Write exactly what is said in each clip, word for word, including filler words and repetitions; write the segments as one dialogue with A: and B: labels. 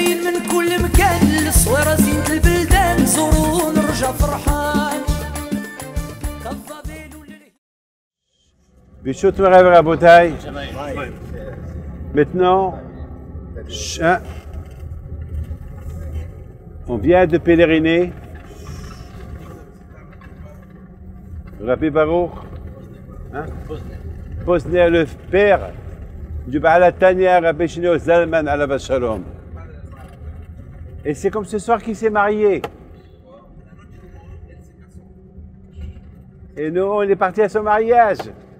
A: جايين من كل مكان للصويرة زينة البلدان زوروا ونرجع فرحان.
B: Bishut Merev Rabotai. Maintenant, hein, on vient de pèleriner. Rabbi Baruch, hein? Posner, le père du Baal Tanya, Rabbi Shlomo Zalman alav Shalom. Et c'est comme ce soir qu'il s'est marié. Et nous, on est partis à son mariage.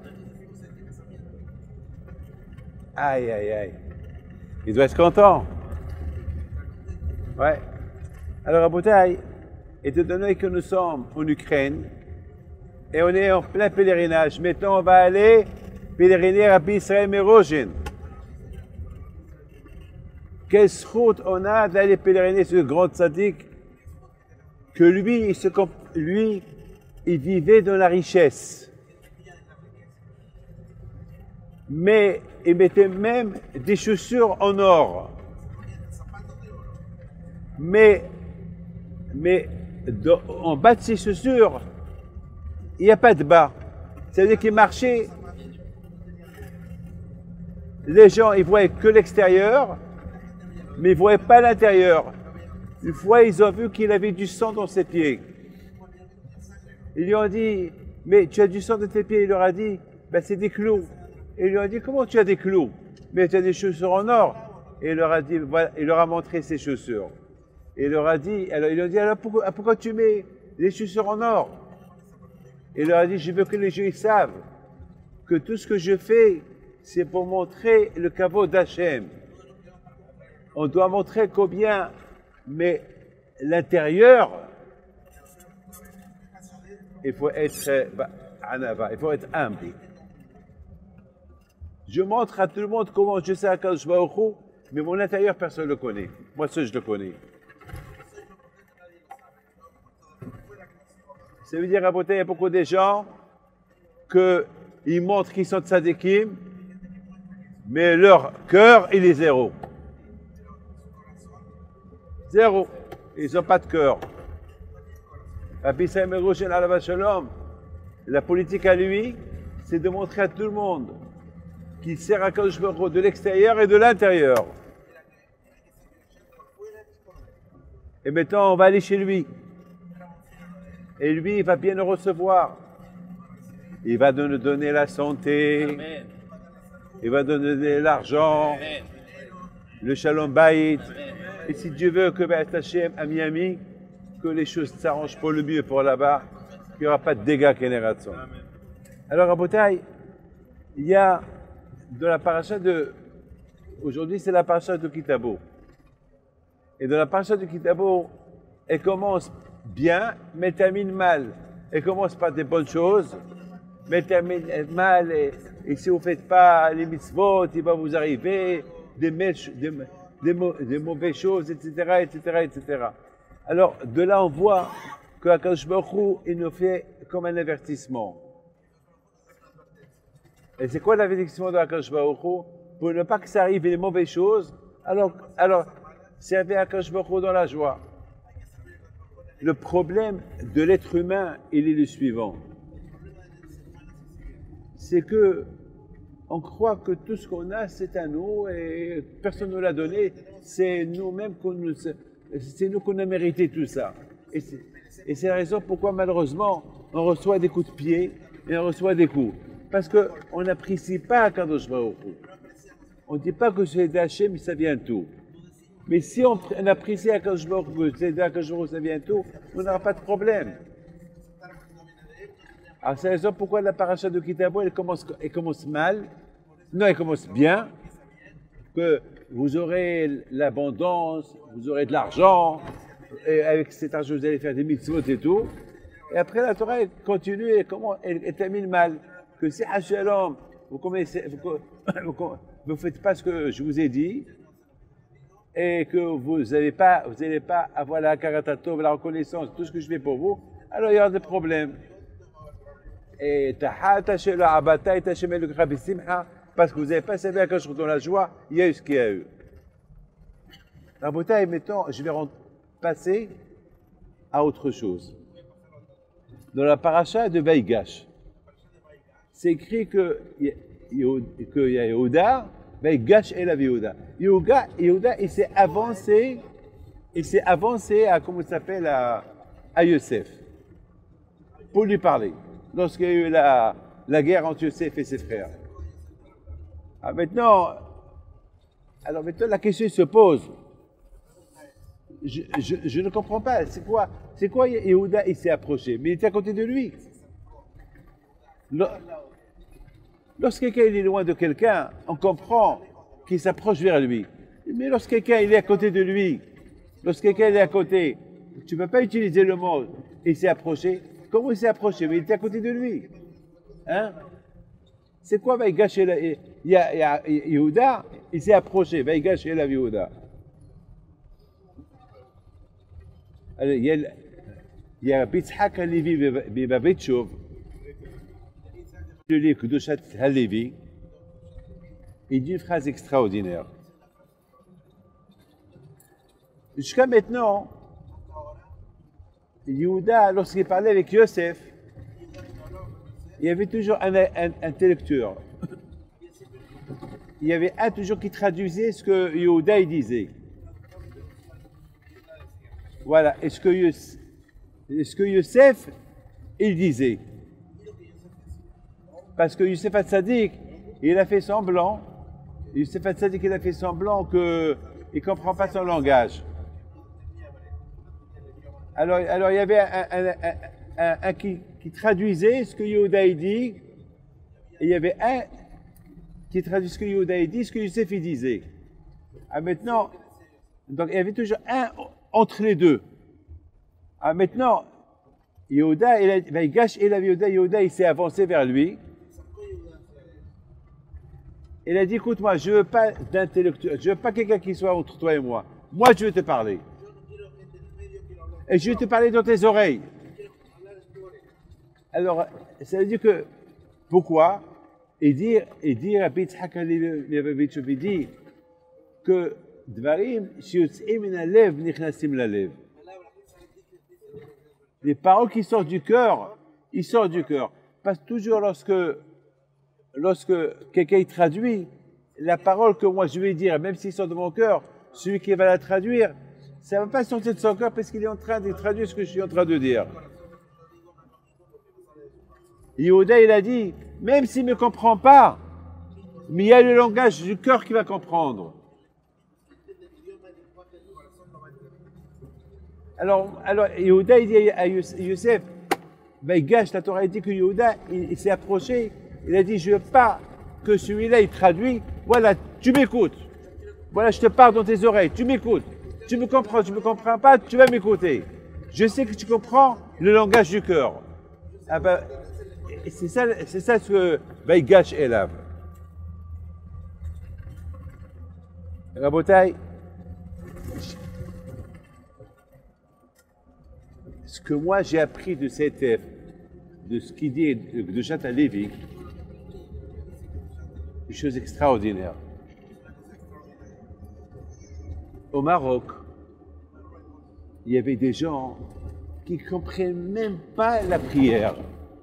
B: Aïe, aïe, aïe. Il doit être content. Ouais. Alors, à Boutaï, étant donné que nous sommes en Ukraine, et on est en plein pèlerinage, maintenant on va aller pèleriner à Rabbi Israël Merojin. Quelle route on a d'aller pèleriner ce grand tzaddik, que lui, il se, lui, il vivait dans la richesse. Mais il mettait même des chaussures en or. Mais, mais dans, en bas de ses chaussures, il n'y a pas de bas. Ça veut dire qu'il marchait. Les gens, ils voyaient que l'extérieur, mais ils ne voyaient pas l'intérieur. Une fois, ils ont vu qu'il avait du sang dans ses pieds. Ils lui ont dit, mais tu as du sang dans tes pieds. Il leur a dit, ben, c'est des clous. Et il lui a dit, comment tu as des clous? Mais tu as des chaussures en or. Et il leur a dit, voilà, il leur a montré ses chaussures. Et il leur a dit, alors il leur a dit, alors pourquoi, pourquoi tu mets les chaussures en or? Et il leur a dit, je veux que les gens ils savent que tout ce que je fais, c'est pour montrer le kavod d'Hachem. On doit montrer combien, mais l'intérieur, il faut être, bah, il faut être humble. Je montre à tout le monde comment je sais à Kadosh Baruch Hu, mais mon intérieur, personne ne le connaît. Moi seul, je le connais. Ça veut dire, à Boutaï, il y a beaucoup de gens qu'ils montrent qu'ils sont tzadikim, mais leur cœur, il est zéro. Zéro. Ils n'ont pas de cœur. Rabbi Israël Merojin alav Shalom, la politique à lui, c'est de montrer à tout le monde qu'il sert à Kadosh Baruch Hu de l'extérieur et de l'intérieur. Et maintenant, on va aller chez lui. Et lui, il va bien nous recevoir. Il va nous donner la santé. Amen. Il va nous donner l'argent. Le shalom bayit. Et si Dieu veut que B'at Hashem à Miami, que les choses s'arrangent pour le mieux pour là-bas, qu'il n'y aura pas de dégâts génération. Alors à Boutaï, il y a de la paracha de... Aujourd'hui, c'est la paracha de Kitabo. Et dans la paracha de Kitabo, elle commence bien, mais elle termine mal. Elle commence par des bonnes choses, mais elle termine mal. Et, et si vous ne faites pas les mitzvot, il va vous arriver des, des, des, des mauvaises choses, et cetera, et cetera, et cetera. Alors, de là, on voit que Akadosh Baruch Hu, il nous fait comme un avertissement. Et c'est quoi l'avertissement de Akadosh Baruch Hu? Pour ne pas que ça arrive les mauvaises choses, alors, alors servez Akadosh Baruch Hu dans la joie. Le problème de l'être humain, il est le suivant. C'est que on croit que tout ce qu'on a, c'est à nous et personne ne l'a donné. C'est nous-mêmes qu'on nous, c'est nous qu'on a mérité tout ça. Et c'est, et c'est la raison pourquoi malheureusement on reçoit des coups de pied et on reçoit des coups. Parce qu'on n'apprécie pas Kadosh Baruch Hu. On ne dit pas que c'est d'Hachem, mais ça vient tout. Mais si on, on apprécie Kadosh Baruch Hu, c'est d'Hachem, ça vient tout, on n'aura pas de problème. Alors c'est la raison pourquoi la paracha de Kitabo, elle commence, elle commence mal. Non, elle commence bien. Que vous aurez l'abondance, vous aurez de l'argent, et avec cet argent, vous allez faire des mitzvot et tout. Et après, la Torah, elle continue et comment, elle, elle termine mal. Que si à Shalom, vous ne vous faites pas ce que je vous ai dit, et que vous n'allez pas, vous n'allez pas avoir la karatatov, la reconnaissance, tout ce que je fais pour vous, alors il y aura des problèmes. Et parce que vous n'avez pas servi à quelque chose dans la joie, il y a eu ce qu'il y a eu. Rabotai, mettons, je vais passer à autre chose. Dans la paracha de Vaïgash, c'est écrit que qu'il y a Yehuda, Vaïgash et la Yehuda. Yehuda, Yehuda, il s'est avancé, il s'est avancé à, comment ça s'appelle, à, à Yosef, pour lui parler, lorsqu'il y a eu la, la guerre entre Yosef et ses frères. Ah, maintenant, alors maintenant la question se pose. Je, je, je ne comprends pas. C'est quoi, c'est quoi Yehuda, il s'est approché, mais il était à côté de lui. Lorsque quelqu'un est loin de quelqu'un, on comprend qu'il s'approche vers lui. Mais lorsque quelqu'un est à côté de lui, lorsque quelqu'un est à côté, tu ne peux pas utiliser le mot « il s'est approché ». Comment il s'est approché? Mais il était à côté de lui. Hein? C'est quoi Vaïgash et la... Il y a, il y a Yehuda, il s'est approché. Vaïgash et la Yehuda. Alors, il y a, il y a Bitzhak Halevi Bibavitchov, le livre Kedushat Halevi, il dit une phrase extraordinaire. Jusqu'à maintenant, Yehuda, lorsqu'il parlait avec Yosef, il y avait toujours un, un intellectuel. Il y avait un toujours qui traduisait ce que Yehuda il disait. Voilà, est-ce que, Yosef, est-ce que Yosef, il disait? Parce que Yosef Hatzadik, il a fait semblant, Yosef Hatzadik, il a fait semblant qu'il ne comprend pas son langage. Alors, alors il y avait un, un, un, un, un qui, qui traduisait ce que Yehuda il dit, et il y avait un qui traduisait ce que Yehuda il dit, ce que Yosef il disait. Ah, maintenant, donc il y avait toujours un entre les deux. Ah, maintenant, Yehuda, il a, Vaïgash et la Yehuda, Yehuda, il s'est avancé vers lui. Il a dit, écoute-moi, je ne veux pas d'intellectuel, je ne veux pas quelqu'un qui soit entre toi et moi. Moi, je veux te parler. Et je vais te parler dans tes oreilles. Alors, ça veut dire que, pourquoi? Et dire, et dire à Bitzhak Halevi, dit que Dvarim, shiyotzim min halev, nichnasim lalev. Les paroles qui sortent du cœur, ils sortent du cœur. Parce que toujours lorsque, lorsque quelqu'un traduit, la parole que moi je vais dire, même s'il sort de mon cœur, celui qui va la traduire, ça ne va pas sortir de son cœur parce qu'il est en train de traduire ce que je suis en train de dire. Yehuda, il a dit, même s'il ne me comprend pas, mais il y a le langage du cœur qui va comprendre. Alors, alors Yehuda, il dit à Yosef, Vaïgash, la Torah, il dit que Yehuda, il, il s'est approché, il a dit, je ne veux pas que celui-là, il traduit, voilà, tu m'écoutes. Voilà, je te parle dans tes oreilles, tu m'écoutes. Tu me comprends, tu ne me comprends pas, tu vas m'écouter. Je sais que tu comprends le langage du cœur. Ah ben, c'est ça, c'est ça ce que Vaïgash est là. Rabotai, ce que moi j'ai appris de cet F, de ce qu'il dit de Kedushat Halevi, une chose extraordinaire. Au Maroc, il y avait des gens qui ne comprennent même pas la prière.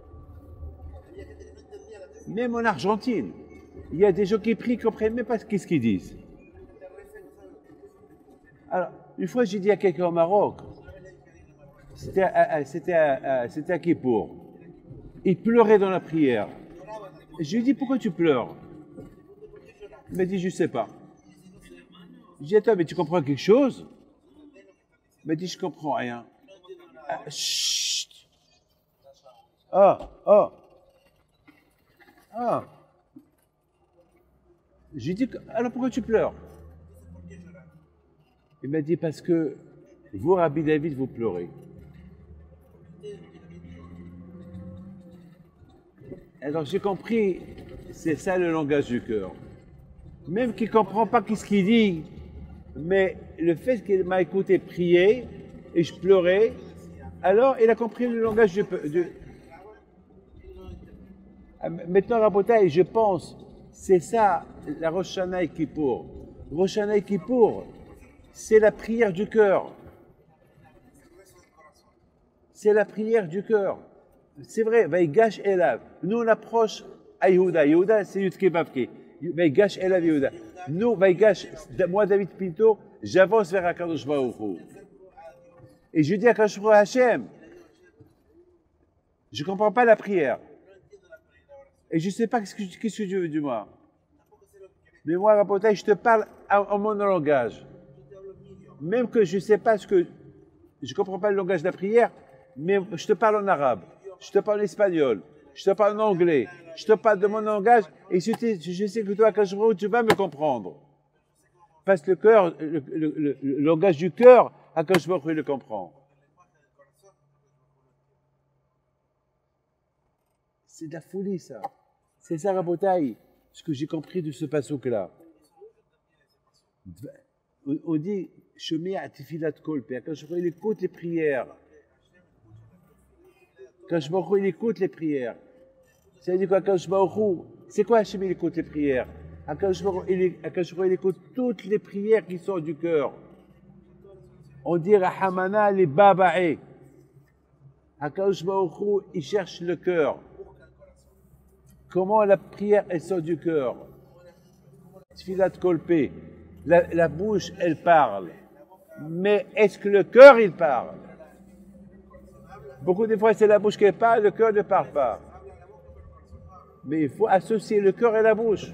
B: Même en Argentine, il y a des gens qui prient qui ne comprennent même pas ce qu'ils disent. Alors, une fois, j'ai dit à quelqu'un au Maroc, c'était à, c'était à, c'était à Kippour, il pleurait dans la prière. Je lui ai dit, pourquoi tu pleures? Il m'a dit, je ne sais pas. Je lui ai dit, attends, mais tu comprends quelque chose? Il m'a dit, je ne comprends rien. Ah, chut. Ah, ah. Ah. Je lui ai dit, alors pourquoi tu pleures? Il m'a dit, parce que vous, Rabbi David, vous pleurez. Alors j'ai compris, c'est ça le langage du cœur. Même qu'il ne comprend pas ce qu'il dit, mais le fait qu'il m'a écouté prier et je pleurais, alors il a compris le langage du... du... Maintenant, Rabotai, je pense, c'est ça la Rosh Hashanah et Kippour. Rosh Hashanah et Kippour, c'est la prière du cœur. C'est la prière du cœur. C'est vrai, Vaigash Elav. Nous, on approche à Yehuda. Yehuda, c'est Yudke Bavke. Vaigash Elav Yehuda. Nous, Vaigash, moi, David Pinto, j'avance vers Akadosh Baruch Hu. Et je dis à Akadosh Baruch Hu, Hachem, je ne comprends pas la prière. Et je ne sais pas ce que, qu'est-ce que tu veux de moi. Mais moi, Rabotai, je te parle en mon langage. Même que je ne sais pas ce que... Je ne comprends pas le langage de la prière, mais je te parle en arabe, je te parle en espagnol, je te parle en anglais, je te parle de mon langage, et je, je sais que toi, Akadosh Baruch Hu, tu vas me comprendre. Parce que le cœur, le, le, le, le langage du cœur, Akadosh Baruch Hu le comprend. C'est de la folie, ça. C'est ça, Rabotai, ce que j'ai compris de ce passouk-là. On dit, Shomea Atifilat Kolpe, Akadosh Baruch Hu, il écoute les prières. Akadosh Baruch Hu, il écoute les prières. Ça veut dire quoi, Akadosh Baruch Hu? C'est quoi Hachem, il écoute les prières? Akadosh Baruch Hu, il écoute toutes les prières qui sortent du cœur. On dit Rahamana les Babae. Akadosh Baruch Hu, il cherche le cœur. Comment la prière, elle sort du cœur? Tfilat Kolpe. La, la bouche, elle parle. Mais est-ce que le cœur, il parle? Beaucoup de fois, c'est la bouche qui parle, le cœur ne parle pas. Mais il faut associer le cœur et la bouche.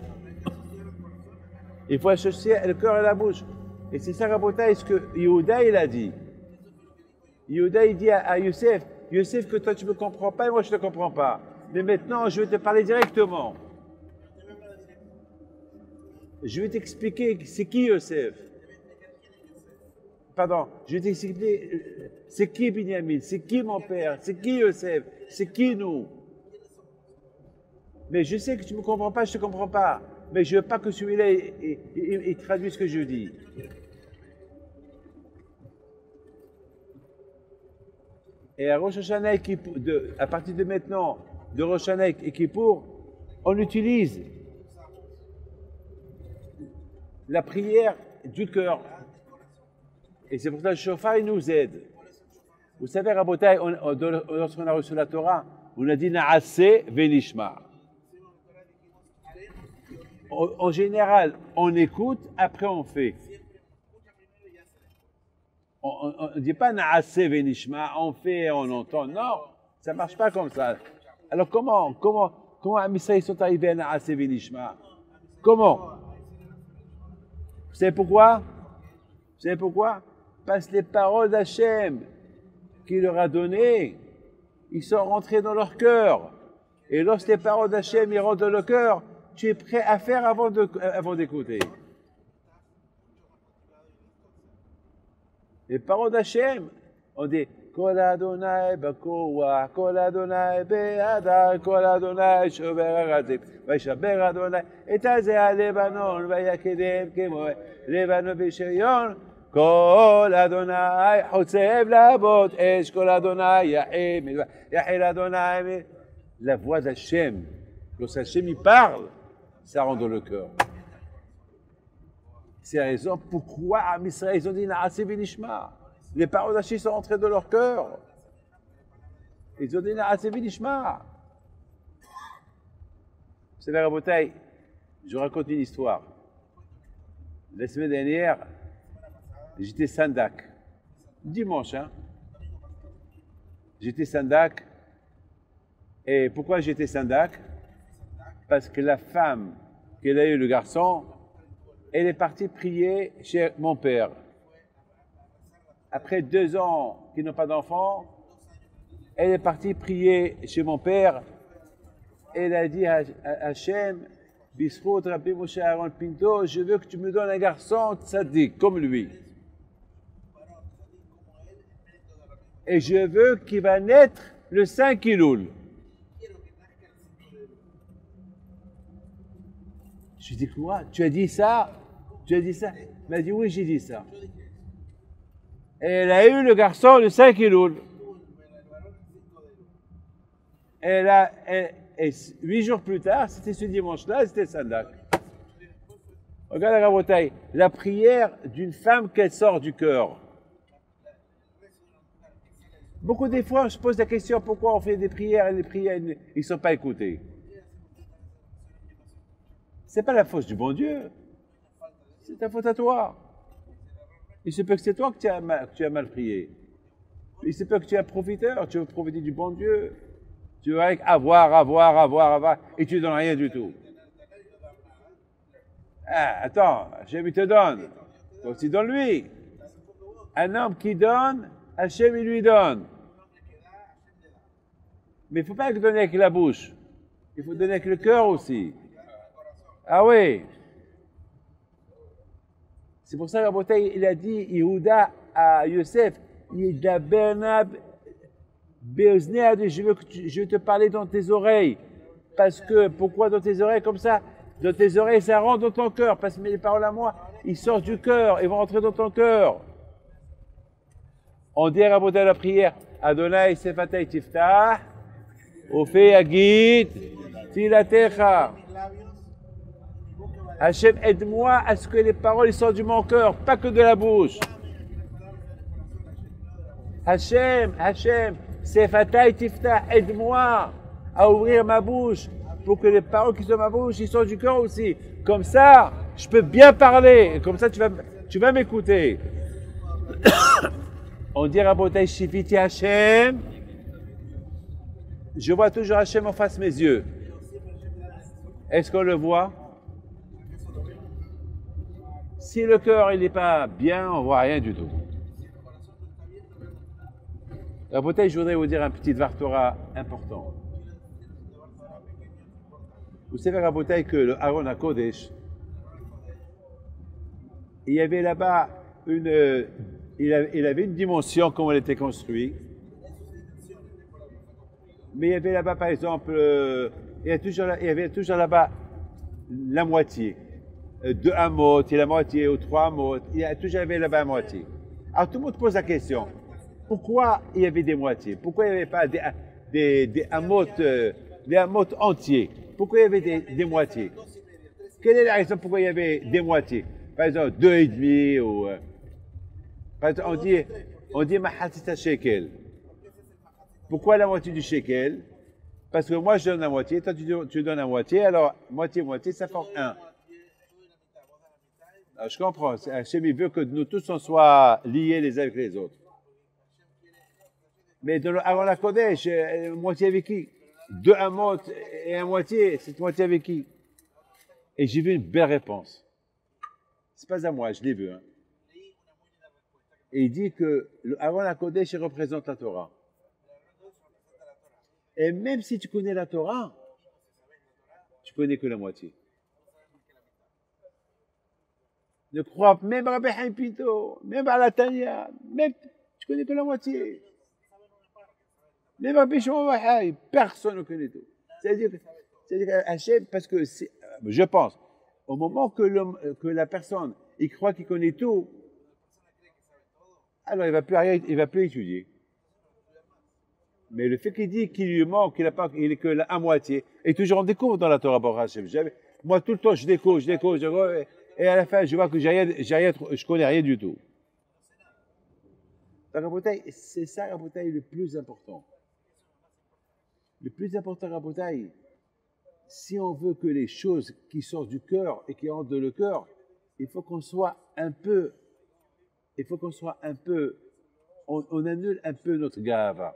B: Il faut associer le cœur et la bouche. Et c'est ça, Rabotai, ce que Yehuda, il a dit. Yehuda, il dit à, à Youssef, Youssef, que toi, tu ne me comprends pas et moi, je ne te comprends pas. Mais maintenant, je vais te parler directement. Je vais t'expliquer c'est qui Youssef. Pardon, je vais t'expliquer c'est qui Binyamin, c'est qui mon père, c'est qui Youssef, c'est qui nous. Mais je sais que tu ne me comprends pas, je ne te comprends pas. Mais je ne veux pas que celui-là il, il, il, il traduise ce que je dis. Et à Rosh Hashanah, à partir de maintenant, de Rosh Hashanah et Kippour, on utilise la prière du cœur. Et c'est pour ça que le shofar, il nous aide. Vous savez, Rabotai, lorsqu'on a reçu la Torah, on a dit Na'aseh venishma. En, en général, on écoute, après on fait. On ne dit pas Na'aseh venishma, on fait et on entend. Non, ça ne marche pas comme ça. Alors comment, comment, comment Am Yisraël sont arrivés à Na'aseh venishma? Comment? Vous savez pourquoi? Vous savez pourquoi? Parce que les paroles d'Hachem qu'il leur a données, ils sont rentrés dans leur cœur. Et lorsque les paroles d'Hachem ils rentrent dans le cœur, tu es prêt à faire avant, de, avant d'écouter. Les paroles d'Hachem, on dit Kol Adonai Bakoua, Kol Adonai Be'adar, Kol Adonai Shover Haratzim, Vaishaber Adonai, Et Azeh Lebanon, Vayakedem Kemoe, Lebanon Visherion, Kol Adonai Hotsev Labot, Esh Kol Adonai Yahim, Yahil Adonai. La voix d'Hachem, lorsque Hachem il parle, ça rend dans le cœur. C'est la raison pourquoi Am Yisraël ils ont dit Na'aseh venishma. Les paroles d'Hachem sont entrées dans leur cœur. Ils ont dit Na'aseh venishma. Vous savez, Rabotai, je raconte une histoire. La semaine dernière, j'étais Sandak. Dimanche, hein. J'étais Sandak. Et pourquoi j'étais Sandak? Parce que la femme qu'elle a eu le garçon, elle est partie prier chez mon père. Après deux ans qu'ils n'ont pas d'enfant, elle est partie prier chez mon père. Elle a dit à Hachem, Bisrout Rabbi Moshe Aaron Pinto, je veux que tu me donnes un garçon tzaddik comme lui. Et je veux qu'il va naître le cinq Elul. Je lui dis quoi? Tu as dit ça? Tu as dit ça? Elle m'a dit oui, j'ai dit ça. Et elle a eu le garçon le cinq Elul. Elle a, elle, et huit jours plus tard, c'était ce dimanche-là, c'était Sandak. Regarde la bataille. La prière d'une femme qu'elle sort du cœur. Beaucoup des fois, on se pose la question pourquoi on fait des prières et les prières ils ne sont pas écoutées. C'est pas la faute du bon Dieu. C'est ta faute à toi. Il se peut que c'est toi que tu as mal, que tu as mal prié. Il se peut que tu es un profiteur, tu veux profiter du bon Dieu. Tu veux avoir, avoir, avoir, avoir, et tu ne donnes rien du tout. Ah, attends, Hachem il te donne. Toi aussi donne-lui. Un homme qui donne, Hachem il lui donne. Mais il ne faut pas donner avec la bouche. Il faut donner avec le cœur aussi. Ah oui. C'est pour ça que la bouteille, il a dit, Yehuda à Yosef, Bernab, je veux que tu, je veux te parler dans tes oreilles. Parce que, pourquoi dans tes oreilles comme ça? Dans tes oreilles, ça rentre dans ton cœur. Parce que mes paroles à moi, ils sortent du cœur, ils vont rentrer dans ton cœur. On dit à Rabotai la prière, Adonai Sefatei Tiftah, Ofe Agit, Tilatecha. Hachem, aide-moi à ce que les paroles ils sortent de mon cœur, pas que de la bouche. Hachem, Hachem, Sefatei Tiftah, aide-moi à ouvrir ma bouche pour que les paroles qui sont dans ma bouche, ils sortent du cœur aussi. Comme ça, je peux bien parler. Comme ça, tu vas, tu vas m'écouter. On dit Rabotai Shiviti Hachem. Je vois toujours Hachem en face de mes yeux. Est-ce qu'on le voit? Si le cœur il n'est pas bien, on ne voit rien du tout. Rabotai, je voudrais vous dire un petit Dvar Torah important. Vous savez, Rabotai, que le Aaron HaKodesh, il y avait là-bas une, il avait, il avait une dimension, comment elle était construite. Mais il y avait là-bas, par exemple, euh, il, y a toujours, il y avait toujours là-bas la moitié. Euh, deux amot, et la moitié, ou trois amot, il y a toujours avait là-bas la moitié. Alors tout le monde pose la question, pourquoi il y avait des moitiés? Pourquoi il n'y avait pas des, des, des amot, euh, des amot entiers? Pourquoi il y avait des, des moitiés? Quelle est la raison pourquoi il y avait des moitiés? Par exemple, deux et demi, ou... Euh, par exemple, on dit, on dit mahatzita shekel. Pourquoi la moitié du shekel? Parce que moi je donne la moitié, toi tu, tu donnes la moitié, alors moitié-moitié, ça forme un. Alors, je comprends, Hachem veut que nous tous on soit liés les uns avec les autres. Mais dans le, avant la Kodesh, moitié avec qui? Deux amot et un moitié, c'est moitié avec qui? Et j'ai vu une belle réponse. C'est pas à moi, je l'ai vu. Hein. Et il dit que le, avant la Kodesh, il représente la Torah. Et même si tu connais la Torah, tu connais que la moitié. Ne crois même Rabbi Chaim Pito, même à la Tanya, même tu connais que la moitié. Même Rabbi Shimon Bar Yochai, personne ne connaît tout. C'est-à-dire que, c'est-à-dire que Hachem, parce que c'est, je pense, au moment que, l'homme, que la personne, il croit qu'il connaît tout, alors il ne va plus rien, il va plus étudier. Mais le fait qu'il dit qu'il lui manque, qu'il n'a pas, il est que la, à moitié, et toujours on découvre dans la Torah Baruch Hashem. Moi, tout le temps, je découvre, je découvre, je découvre, et à la fin, je vois que j'ai rien, j'ai rien, je connais rien du tout. C'est ça, Rabotai, le plus important. Le plus important, Rabotai, si on veut que les choses qui sortent du cœur et qui entrent dans le cœur, il faut qu'on soit un peu, il faut qu'on soit un peu, on, on annule un peu notre gava.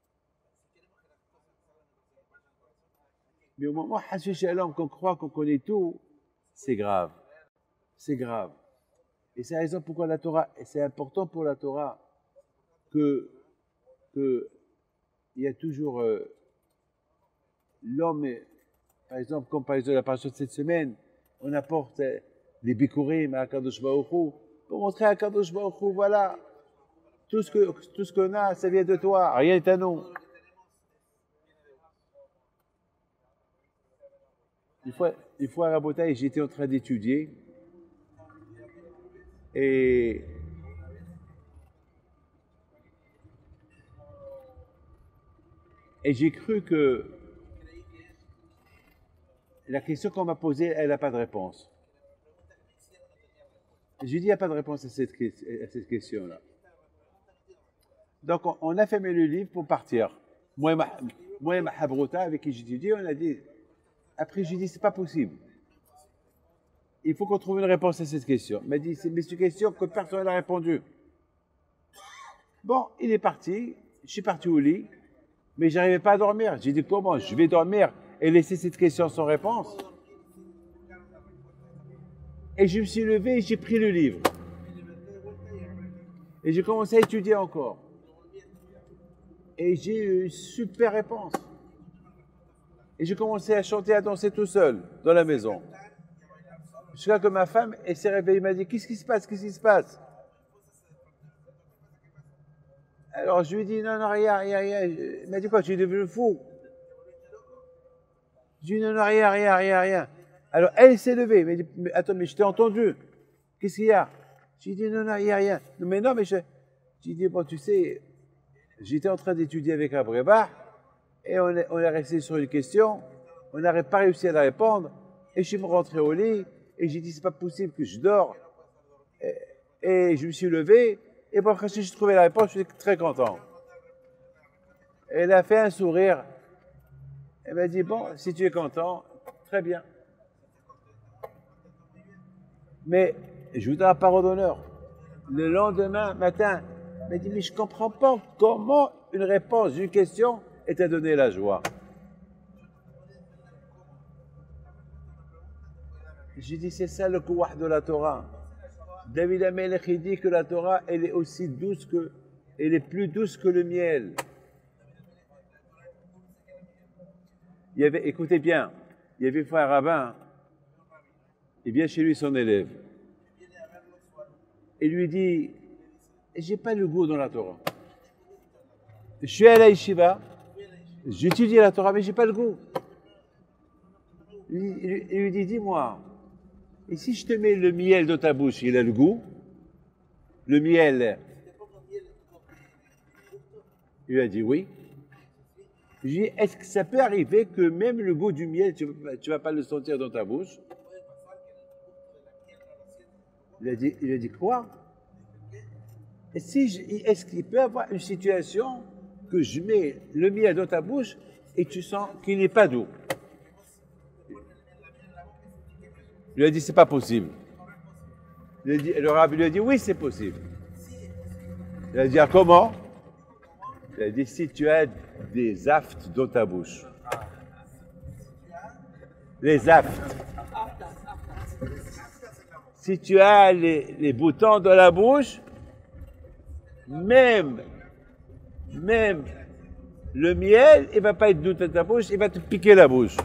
B: Mais au moment où Shalom, qu'on croit qu'on connaît tout, c'est grave. C'est grave. Et c'est la raison pourquoi la Torah, c'est important pour la Torah que, que il y a toujours euh, l'homme, par exemple, comme par exemple la parasha de cette semaine, on apporte euh, des bikurim à Kadosh Baruch Hu pour montrer à Kadosh Baruch Hu, voilà, tout ce que tout ce qu'on a, ça vient de toi, rien n'est à nous. Une fois, une fois à Rabotai, j'étais en train d'étudier et et j'ai cru que la question qu'on m'a posée, elle n'a pas de réponse. Je lui dis, il n'y a pas de réponse à cette, à cette question-là. Donc, on, on a fermé le livre pour partir. Moi et ma, moi et ma Habrouta, avec qui j'étudie, on a dit... Après, j'ai dit, c'est pas possible. Il faut qu'on trouve une réponse à cette question. Il m'a dit, mais c'est une question que personne n'a répondu. Bon, il est parti. Je suis parti au lit, mais je n'arrivais pas à dormir. J'ai dit, comment je vais dormir et laisser cette question sans réponse? Et je me suis levé et j'ai pris le livre. Et j'ai commencé à étudier encore. Et j'ai eu une super réponse. Et j'ai commencé à chanter, à danser tout seul, dans la maison. Jusqu'à que ma femme elle s'est réveillée, elle m'a dit, qu'est-ce qui se passe, qu'est-ce qui se passe? Alors je lui ai dit, non, non, rien, rien, rien. Elle m'a dit, quoi, tu es devenu fou? Je lui ai dit, non, non, rien, rien, rien, rien. Alors, elle s'est levée. Elle m'a dit, mais attends, mais je t'ai entendu. Qu'est-ce qu'il y a? J'ai dit, non, non, il n'y a rien. Non, mais non, mais je... J'ai dit, bon, tu sais, j'étais en train d'étudier avec un Brébar et on est, on est resté sur une question. On n'aurait pas réussi à la répondre. Et je suis rentré au lit et j'ai dit, c'est pas possible que je dors. Et, et je me suis levé. Et bon, après, j'ai trouvé la réponse, je suis très content. Elle a fait un sourire. Elle m'a dit, bon, si tu es content, très bien. Mais je vous donne la parole d'honneur. Le lendemain matin, elle m'a dit, mais je ne comprends pas comment une réponse d'une question est à donner la joie. J'ai dit, c'est ça le kouah de la Torah. David Amelech dit que la Torah, elle est aussi douce que, elle est plus douce que le miel. Il y avait, écoutez bien, il y avait une fois un rabbin, il vient chez lui son élève. Et lui dit, j'ai pas le goût dans la Torah. Je suis à la yeshiva, j'étudie la Torah, mais j'ai pas le goût. Il, il, il lui dit, dis-moi, et si je te mets le miel dans ta bouche, il a le goût? Le miel? Il lui a dit oui. Je lui ai dit, est-ce que ça peut arriver que même le goût du miel, tu ne vas pas le sentir dans ta bouche? Il a dit, il a dit quoi? Et si je, est-ce qu'il peut y avoir une situation que je mets le miel dans ta bouche et tu sens qu'il n'est pas doux? Il lui a dit, c'est pas possible. Il a dit, le rabbi lui a dit, oui, c'est possible. Il a dit, ah, comment? Il a dit, si tu as des aftes dans ta bouche. Les aftes. Si tu as les, les boutons dans la bouche, même, même le miel, il ne va pas être doux dans ta bouche, il va te piquer la bouche.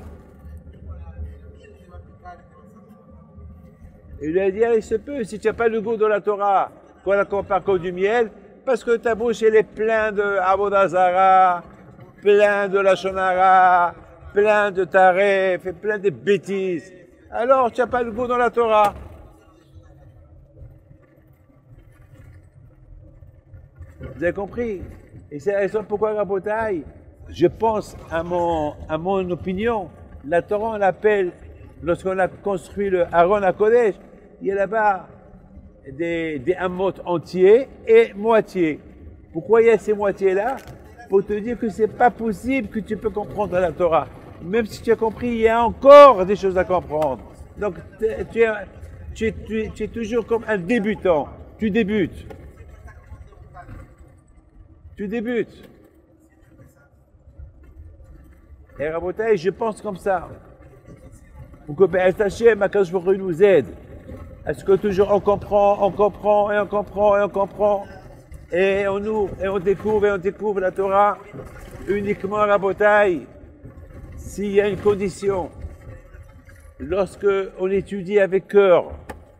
B: Il lui a dit, allez, se peut, si tu n'as pas le goût de la Torah, qu'on la compare comme du miel, parce que ta bouche, elle est pleine de Avodah Zara, plein de Lashon Hara, plein de taref, plein de bêtises. Alors, tu n'as pas le goût dans la Torah. Vous avez compris? Et c'est la raison pourquoi, Rabotai, je pense à mon, à mon opinion, la Torah, on l'appelle, lorsqu'on a construit le Aaron à Kodesh, il y a là-bas des, des hamots entiers et moitiés. Pourquoi il y a ces moitiés-là? Pour te dire que c'est pas possible que tu peux comprendre la Torah. Même si tu as compris, il y a encore des choses à comprendre. Donc, tu es, tu es, tu es, tu es toujours comme un débutant. Tu débutes. Tu débutes. Et Rabotai, je pense comme ça. Pour que Be'ez Hashem, Akadosh Baruch Hu nous aide. Est-ce que toujours on comprend, on comprend, et on comprend, et on comprend, et on ouvre, et on découvre, et on découvre la Torah uniquement à Rabotai, s'il y a une condition. Lorsque on étudie avec cœur,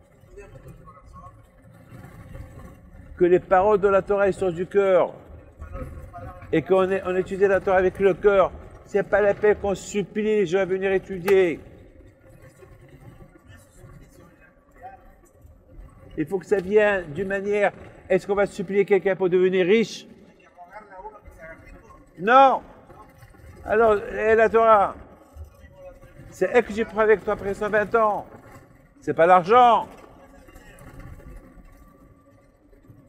B: que les paroles de la Torah sont du cœur, et qu'on on étudie la Torah avec le cœur, c'est pas la peine qu'on supplie les gens à venir étudier. Il faut que ça vienne d'une manière, est-ce qu'on va supplier quelqu'un pour devenir riche? Non. Alors, et la Torah, c'est elle que j'ai pris avec toi après cent vingt ans. C'est pas l'argent.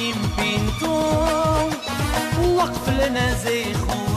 A: يمكن توم وقف لنا زي خو